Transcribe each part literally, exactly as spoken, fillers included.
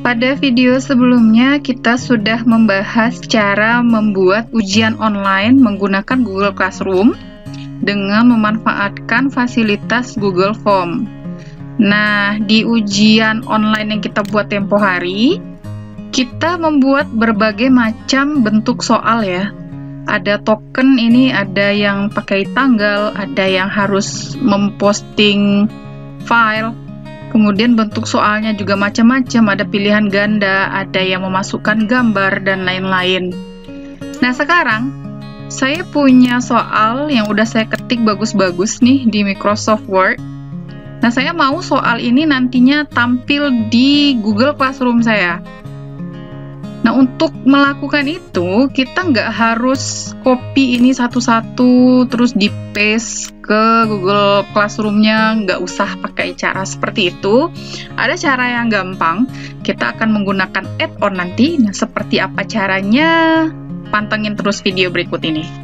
Pada video sebelumnya kita sudah membahas cara membuat ujian online menggunakan Google Classroom dengan memanfaatkan fasilitas Google Form. Nah, di ujian online yang kita buat tempo hari, kita membuat berbagai macam bentuk soal ya. Ada token ini, ada yang pakai tanggal, ada yang harus memposting file. Kemudian bentuk soalnya juga macam-macam, ada pilihan ganda, ada yang memasukkan gambar, dan lain-lain. Nah, sekarang saya punya soal yang udah saya ketik bagus-bagus nih di Microsoft Word. Nah, saya mau soal ini nantinya tampil di Google Classroom saya. Nah, untuk melakukan itu, kita nggak harus copy ini satu-satu, terus di-paste ke Google Classroom-nya, nggak usah pakai cara seperti itu. Ada cara yang gampang, kita akan menggunakan add-on nanti. Nah, seperti apa caranya? Pantengin terus video berikut ini.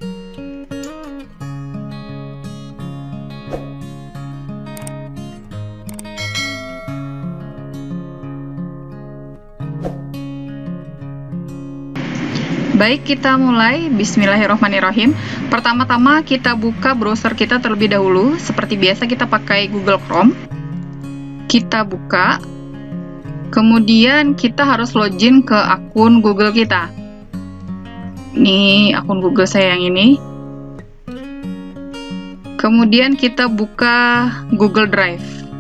Baik, kita mulai. Bismillahirrahmanirrahim. Pertama-tama kita buka browser kita terlebih dahulu. Seperti biasa kita pakai Google Chrome. Kita buka. Kemudian kita harus login ke akun Google kita. Ini akun Google saya yang ini. Kemudian kita buka Google Drive.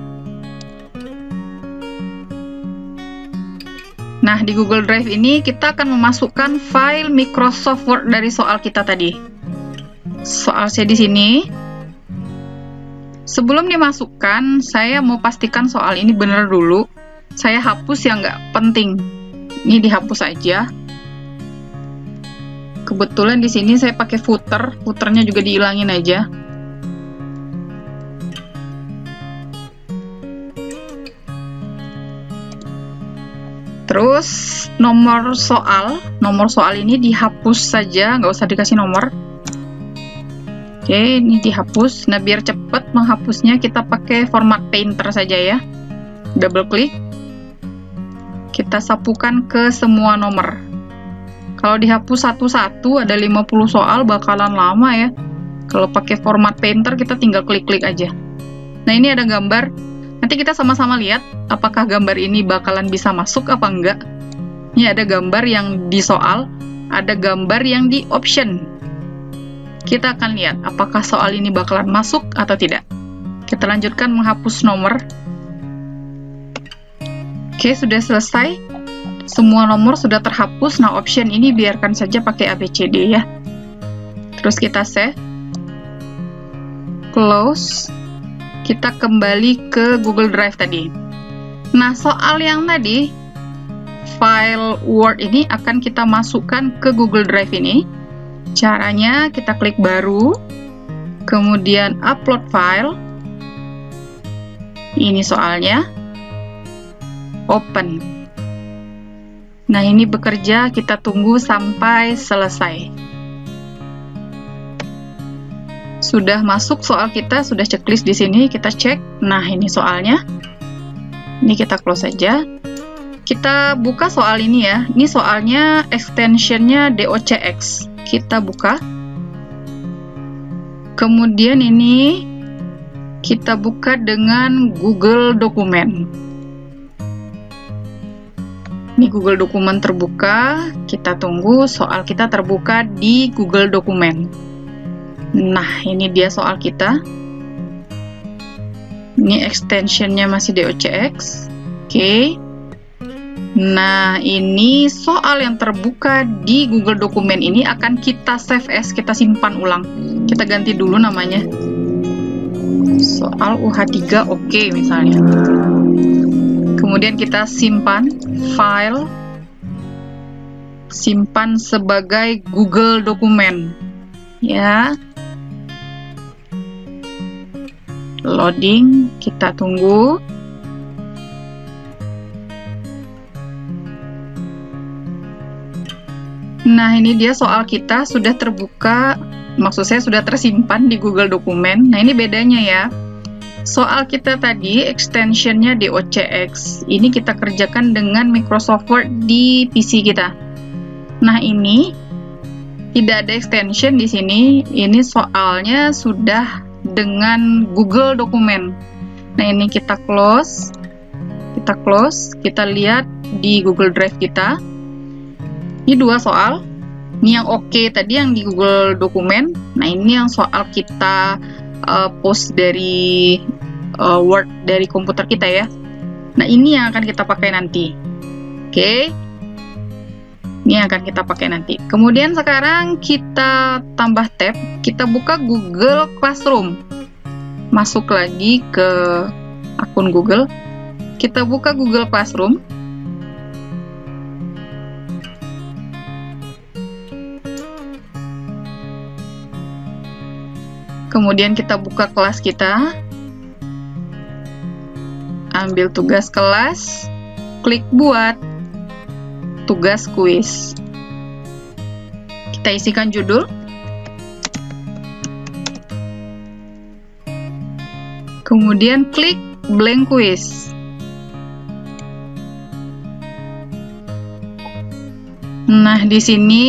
Nah, di Google Drive ini kita akan memasukkan file Microsoft Word dari soal kita tadi. Soal saya di sini. Sebelum dimasukkan, saya mau pastikan soal ini benar dulu. Saya hapus yang nggak penting. Ini dihapus aja. Kebetulan di sini saya pakai footer, footernya juga dihilangin aja. Terus nomor soal, nomor soal ini dihapus saja, nggak usah dikasih nomor. Oke, ini dihapus. Nah, biar cepat menghapusnya, kita pakai format painter saja ya. Double klik. Kita sapukan ke semua nomor. Kalau dihapus satu-satu, ada lima puluh soal, bakalan lama ya. Kalau pakai format painter, kita tinggal klik-klik aja. Nah, ini ada gambar. Nanti kita sama-sama lihat apakah gambar ini bakalan bisa masuk apa enggak. Ini ada gambar yang di soal, ada gambar yang di option. Kita akan lihat apakah soal ini bakalan masuk atau tidak. Kita lanjutkan menghapus nomor. Oke, sudah selesai. Semua nomor sudah terhapus. Nah, option ini biarkan saja pakai A B C D ya. Terus kita save. Close. Kita kembali ke Google Drive tadi. Nah, soal yang tadi, file Word ini akan kita masukkan ke Google Drive ini. Caranya kita klik baru, kemudian upload file. Ini soalnya. Open. Nah, ini bekerja, kita tunggu sampai selesai. Sudah masuk soal kita, sudah checklist di sini, kita cek. Nah, ini soalnya. Ini kita close saja. Kita buka soal ini ya. Ini soalnya extensionnya D O C X. Kita buka. Kemudian ini kita buka dengan Google Dokumen. Ini Google Dokumen terbuka. Kita tunggu soal kita terbuka di Google Dokumen. Nah, ini dia soal kita. Ini extensionnya masih D O C X. Oke. Nah, ini soal yang terbuka di Google Dokumen ini akan kita save as, kita simpan ulang. Kita ganti dulu namanya. Soal U H tiga, oke misalnya. Kemudian kita simpan file. Simpan sebagai Google Dokumen. Ya. Loading, kita tunggu. Nah, ini dia soal kita sudah terbuka, maksud saya sudah tersimpan di Google Dokumen. Nah, ini bedanya ya. Soal kita tadi extensionnya D O C X. Ini kita kerjakan dengan Microsoft Word di P C kita. Nah, ini tidak ada extension di sini. Ini soalnya sudah dengan Google Dokumen. Nah, ini kita close. Kita close, kita lihat di Google Drive kita. Ini dua soal. Ini yang oke okay, tadi yang di Google Dokumen. Nah, ini yang soal kita uh, post dari uh, Word dari komputer kita ya. Nah, ini yang akan kita pakai nanti. Oke. Okay. Ini yang akan kita pakai nanti. Kemudian sekarang kita tambah tab, kita buka Google Classroom. Masuk lagi ke akun Google. Kita buka Google Classroom. Kemudian kita buka kelas kita, ambil tugas kelas, klik buat tugas kuis. Kita isikan judul, kemudian klik blank quiz. Nah, di sini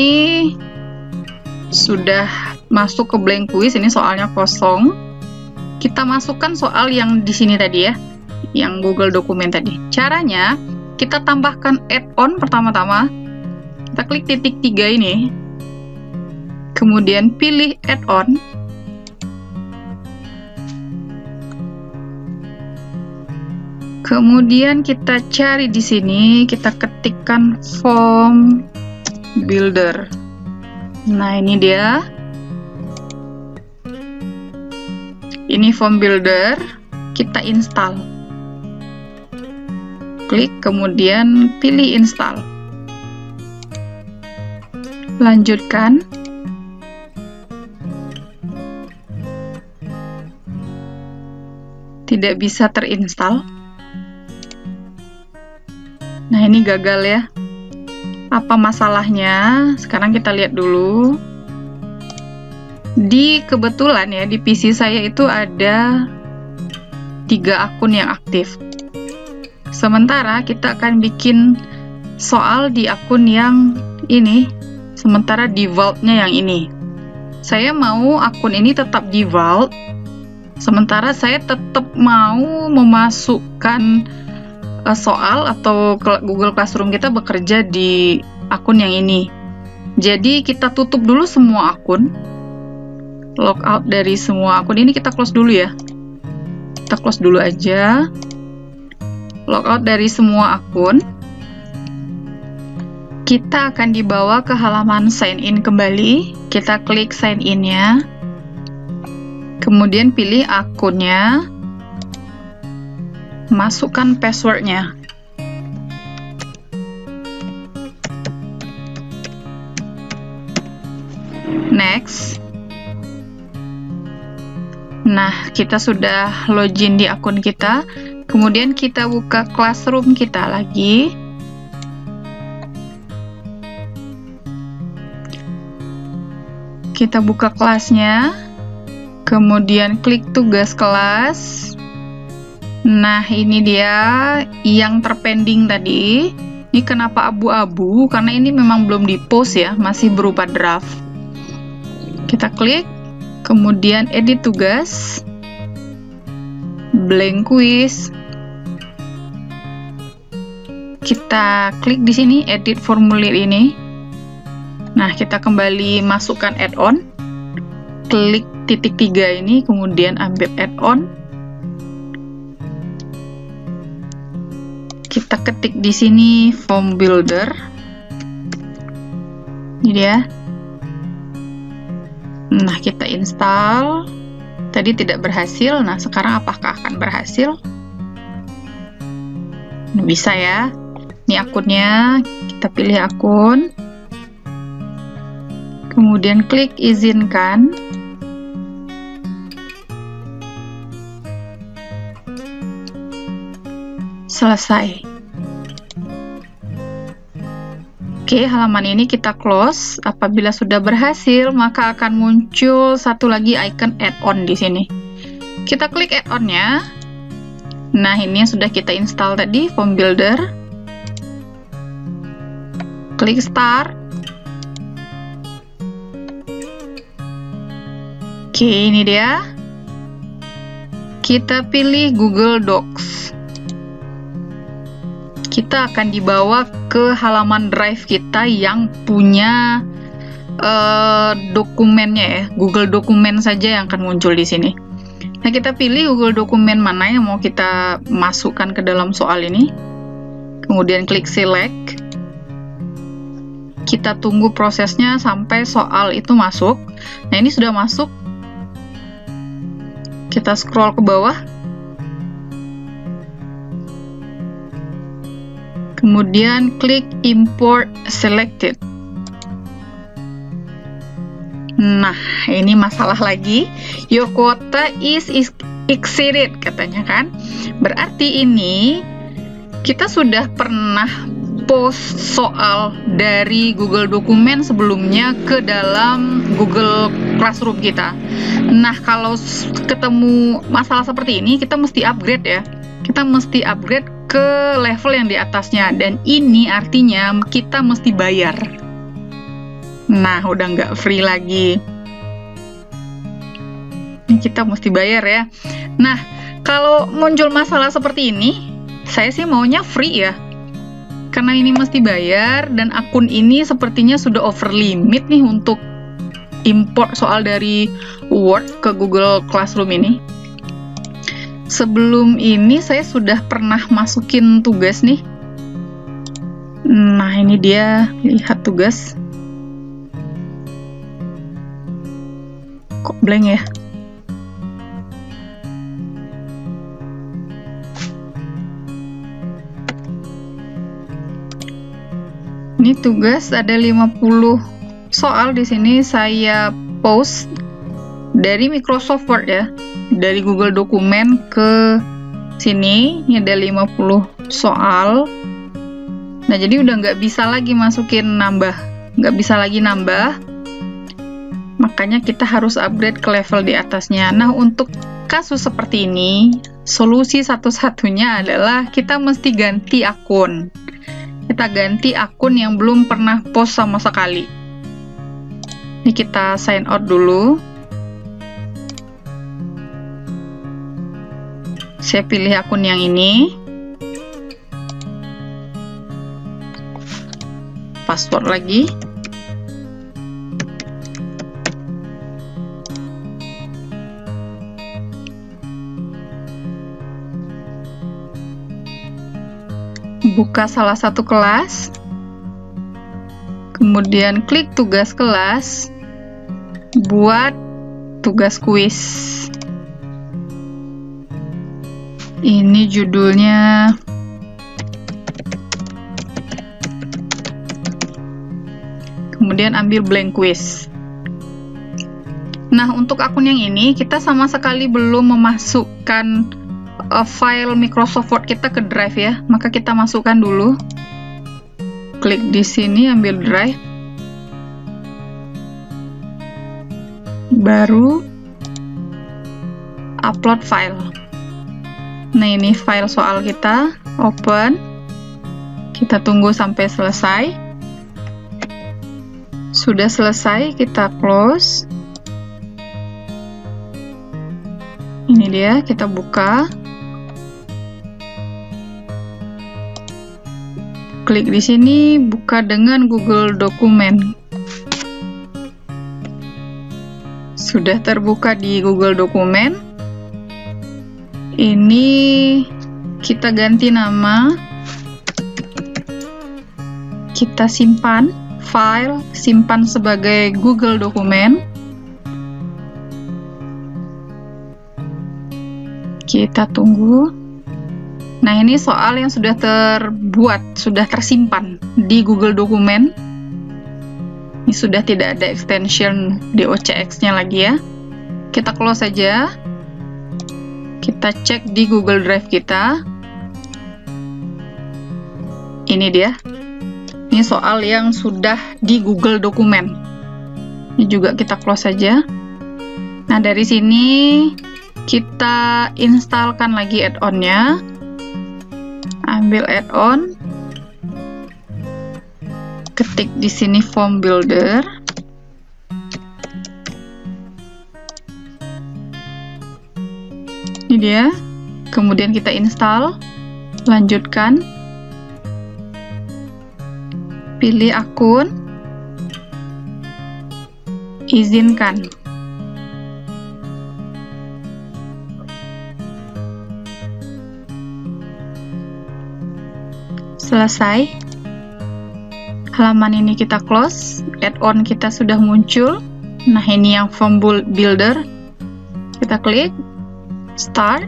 sudah masuk ke blank quiz, ini soalnya kosong. Kita masukkan soal yang di sini tadi ya, yang Google Dokumen tadi. Caranya, kita tambahkan add-on pertama-tama. Kita klik titik tiga ini. Kemudian pilih add-on. Kemudian kita cari di sini, kita ketikkan form builder. Nah, ini dia. Ini form builder, kita install. Klik, kemudian pilih install. Lanjutkan. Tidak bisa terinstall. Nah, ini gagal ya. Apa masalahnya? Sekarang kita lihat dulu. Di kebetulan ya, di P C saya itu ada tiga akun yang aktif. Sementara kita akan bikin soal di akun yang ini, sementara default-nya yang ini. Saya mau akun ini tetap default, sementara saya tetap mau memasukkan uh, soal atau Google Classroom kita bekerja di akun yang ini. Jadi kita tutup dulu semua akun. Logout dari semua akun ini kita close dulu ya. Kita close dulu aja. Logout dari semua akun. Kita akan dibawa ke halaman sign in kembali. Kita klik sign in-nya. Kemudian pilih akunnya. Masukkan password-nya. Next. Nah, kita sudah login di akun kita. Kemudian kita buka Classroom kita lagi. Kita buka kelasnya. Kemudian klik tugas kelas. Nah, ini dia yang terpending tadi. Ini kenapa abu-abu? Karena ini memang belum di-post ya, masih berupa draft. Kita klik. Kemudian edit tugas, blank quiz. Kita klik di sini edit formulir ini. Nah, kita kembali masukkan add-on. Klik titik tiga ini, kemudian ambil add-on. Kita ketik di sini form builder. Ini dia. Nah, kita install. Tadi tidak berhasil. Nah, sekarang apakah akan berhasil? Nah, bisa ya. Ini akunnya. Kita pilih akun. Kemudian klik izinkan. Selesai. Oke, halaman ini kita close. Apabila sudah berhasil, maka akan muncul satu lagi icon add-on di sini. Kita klik add-on-nya. Nah, ini sudah kita install tadi, Form Builder. Klik Start. Oke, ini dia. Kita pilih Google Docs. Kita akan dibawa ke halaman Drive kita yang punya uh, dokumennya ya. Google Dokumen saja yang akan muncul di sini. Nah, kita pilih Google Dokumen mana yang mau kita masukkan ke dalam soal ini. Kemudian klik Select. Kita tunggu prosesnya sampai soal itu masuk. Nah, ini sudah masuk. Kita scroll ke bawah. Kemudian klik Import Selected. Nah, ini masalah lagi. Your quota is exceeded, katanya kan. Berarti ini kita sudah pernah post soal dari Google Dokumen sebelumnya ke dalam Google Classroom kita. Nah, kalau ketemu masalah seperti ini, kita mesti upgrade ya. Kita mesti upgrade ke level yang di atasnya, dan ini artinya kita mesti bayar. Nah, udah nggak free lagi. Ini kita mesti bayar ya. Nah, kalau muncul masalah seperti ini, saya sih maunya free ya. Karena ini mesti bayar, dan akun ini sepertinya sudah over limit nih untuk import soal dari Word ke Google Classroom ini. Sebelum ini saya sudah pernah masukin tugas nih. Nah, ini dia, lihat tugas. Kok blank ya? Ini tugas ada lima puluh soal di sini saya post dari Microsoft Word ya. Dari Google Dokumen ke sini, ini ada lima puluh soal. Nah, jadi udah nggak bisa lagi masukin nambah, nggak bisa lagi nambah. Makanya kita harus upgrade ke level di atasnya. Nah, untuk kasus seperti ini, solusi satu-satunya adalah kita mesti ganti akun. Kita ganti akun yang belum pernah post sama sekali. Ini kita sign out dulu. Saya pilih akun yang ini. Password lagi. Buka salah satu kelas. Kemudian klik tugas kelas. Buat tugas kuis. Ini judulnya kemudian ambil blank quiz. Nah, untuk akun yang ini kita sama sekali belum memasukkan uh, file Microsoft Word kita ke Drive ya. Maka kita masukkan dulu. Klik di sini, ambil Drive. Baru upload file. Nah, ini file soal kita, open. Kita tunggu sampai selesai. Sudah selesai, kita close. Ini dia, kita buka. Klik di sini, buka dengan Google Dokumen. Sudah terbuka di Google Dokumen. Ini kita ganti nama, kita simpan file, simpan sebagai Google Dokumen. Kita tunggu. Nah, ini soal yang sudah terbuat, sudah tersimpan di Google Dokumen. Ini sudah tidak ada extension docx-nya lagi ya. Kita close saja. Kita cek di Google Drive kita. Ini dia. Ini soal yang sudah di Google Dokumen. Ini juga kita close saja. Nah, dari sini Kita instalkan lagi add-on-nya. Ambil add-on. Ketik di sini Form Builder. Ini dia. Kemudian kita install. Lanjutkan. Pilih akun. Izinkan. Selesai. Halaman ini kita close. Add-on kita sudah muncul. Nah, ini yang Form Builder. Kita klik Start.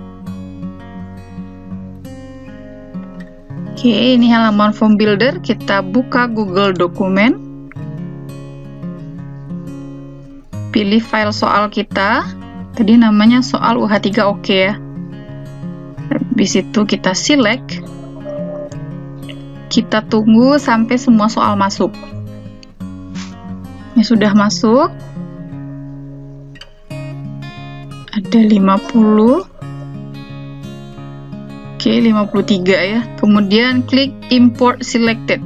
Oke, ini halaman Form Builder. Kita buka Google Dokumen. Pilih file soal kita. Tadi namanya soal U H tiga, oke ya. Habis itu kita select. Kita tunggu sampai semua soal masuk. Ini sudah masuk. Ada lima puluh. Oke, lima puluh tiga ya. Kemudian klik Import Selected.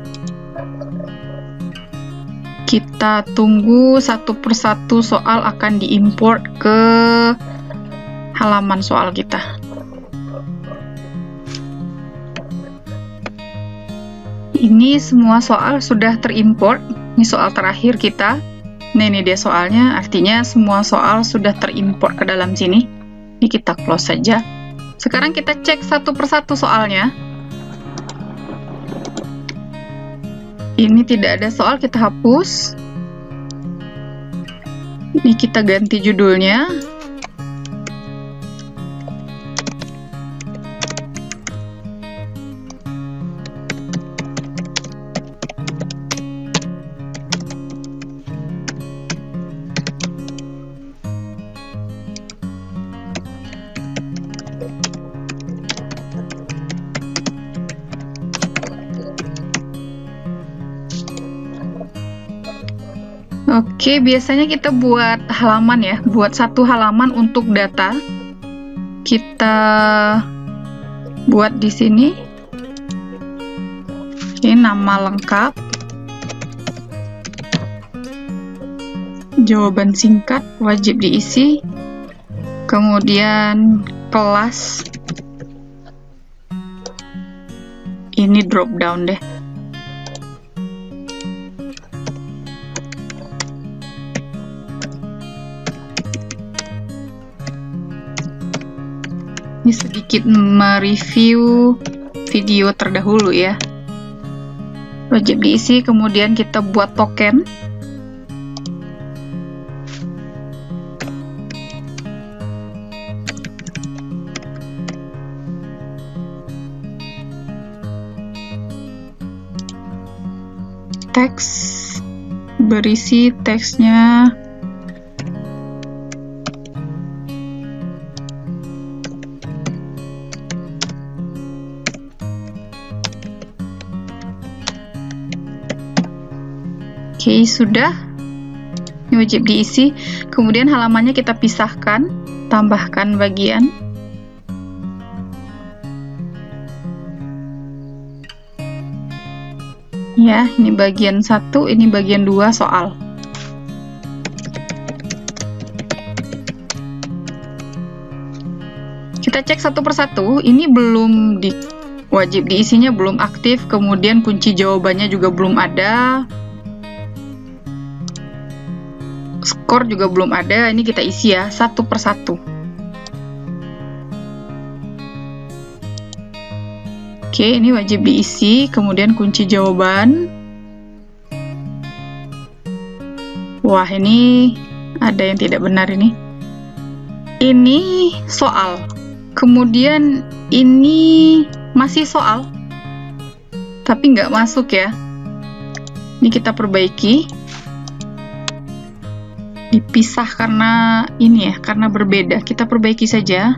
Kita tunggu satu persatu soal akan diimport ke halaman soal kita. Ini semua soal sudah terimport. Ini soal terakhir kita. Nah, ini dia soalnya. Artinya semua soal sudah terimport ke dalam sini. Ini kita close saja. Sekarang kita cek satu persatu soalnya. Ini tidak ada soal, kita hapus. Ini kita ganti judulnya. Oke, biasanya kita buat halaman ya, buat satu halaman untuk data. Kita buat di sini. Oke, nama lengkap. Jawaban singkat wajib diisi. Kemudian kelas. Ini drop down deh. Ini sedikit mereview video terdahulu ya. Wajib diisi, kemudian kita buat token. Teks, berisi teksnya. Oke, sudah. Ini wajib diisi. Kemudian halamannya kita pisahkan, tambahkan bagian. Ya, ini bagian satu, ini bagian dua soal. Kita cek satu persatu. Ini belum di wajib diisinya belum aktif, kemudian kunci jawabannya juga belum ada. Skor juga belum ada, ini kita isi ya, satu persatu. Oke, ini wajib diisi, kemudian kunci jawaban. Wah, ini ada yang tidak benar ini. Ini soal. Kemudian ini masih soal, tapi nggak masuk ya. Ini kita perbaiki. Dipisah karena ini ya, karena berbeda. Kita perbaiki saja.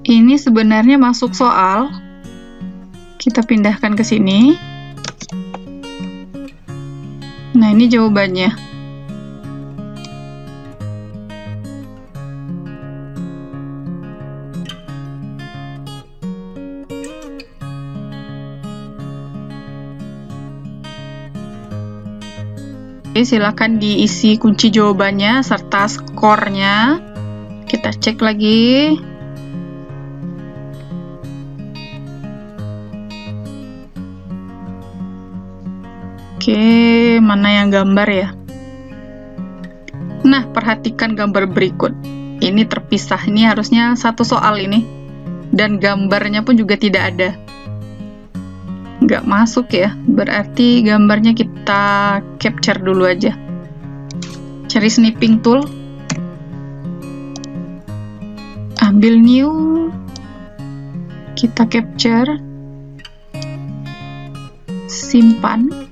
Ini sebenarnya masuk soal. Kita pindahkan ke sini. Nah, ini jawabannya. Oke, silakan diisi kunci jawabannya serta skornya. Kita cek lagi. Oke, mana yang gambar ya? Nah, perhatikan gambar berikut. Ini terpisah, ini harusnya satu soal ini. Dan gambarnya pun juga tidak ada. Nggak masuk ya, berarti gambarnya kita capture dulu aja. Cari snipping tool. Ambil new. Kita capture. Simpan.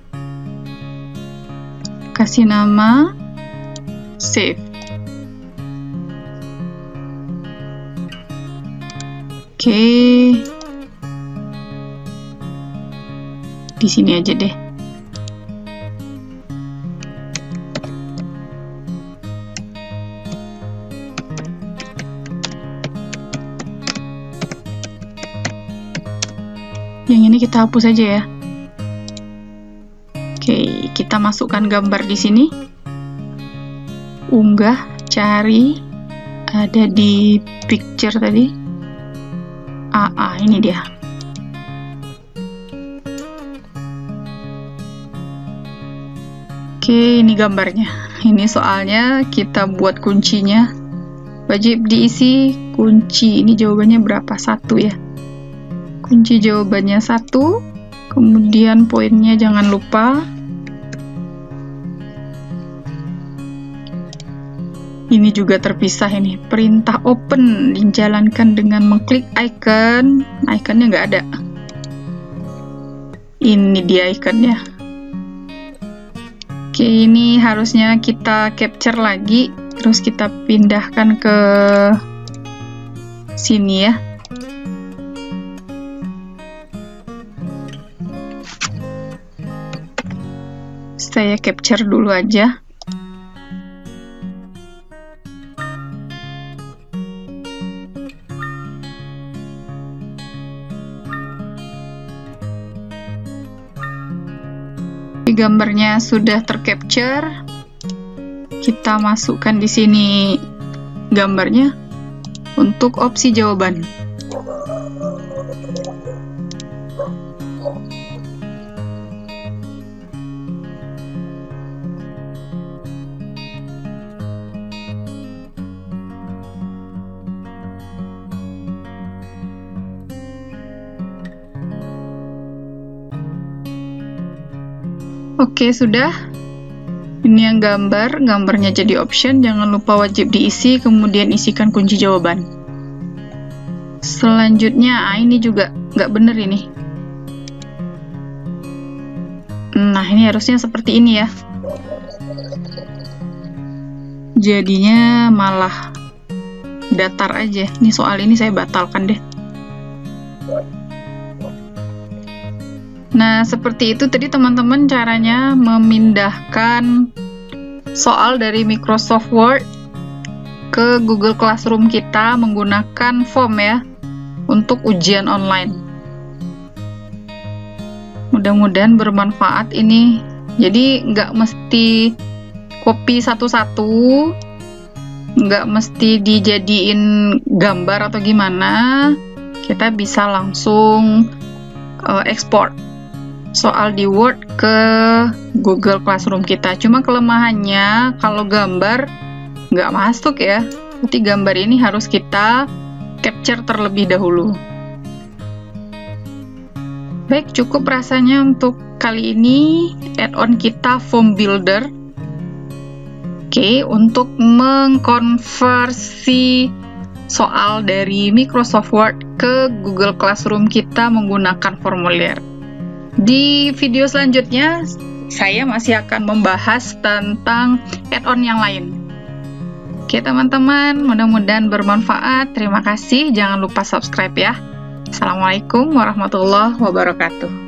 Kasih nama, save. Oke, di sini aja deh. Yang ini kita hapus aja ya. Oke, kita masukkan gambar di sini. Unggah, cari, ada di picture tadi. Ah, ah, ini dia. Oke, ini gambarnya. Ini soalnya kita buat kuncinya. Wajib diisi kunci. Ini jawabannya berapa? Satu ya. Kunci jawabannya satu. Kemudian poinnya jangan lupa. Ini juga terpisah ini. Perintah open dijalankan dengan mengklik icon. Iconnya nggak ada. Ini dia iconnya. Oke, ini harusnya kita capture lagi. Terus kita pindahkan ke sini ya. Saya capture dulu aja. Gambarnya sudah tercapture. Kita masukkan di sini gambarnya untuk opsi jawaban. Oke, sudah. Ini yang gambar, gambarnya jadi option, jangan lupa wajib diisi, kemudian isikan kunci jawaban. Selanjutnya, ah, ini juga nggak bener ini. Nah, ini harusnya seperti ini ya. Jadinya malah datar aja. Ini soal ini saya batalkan deh. Nah, seperti itu tadi teman-teman caranya memindahkan soal dari Microsoft Word ke Google Classroom kita menggunakan form ya, untuk ujian online. Mudah-mudahan bermanfaat ini. Jadi nggak mesti copy satu-satu, nggak mesti dijadiin gambar atau gimana. Kita bisa langsung uh, ekspor soal di Word ke Google Classroom kita. Cuma kelemahannya kalau gambar nggak masuk ya. Jadi gambar ini harus kita capture terlebih dahulu. Baik, cukup rasanya untuk kali ini add-on kita Form Builder. Oke, untuk mengkonversi soal dari Microsoft Word ke Google Classroom kita menggunakan formulir. Di video selanjutnya, saya masih akan membahas tentang add-on yang lain. Oke teman-teman, mudah-mudahan bermanfaat. Terima kasih, jangan lupa subscribe ya. Assalamualaikum warahmatullahi wabarakatuh.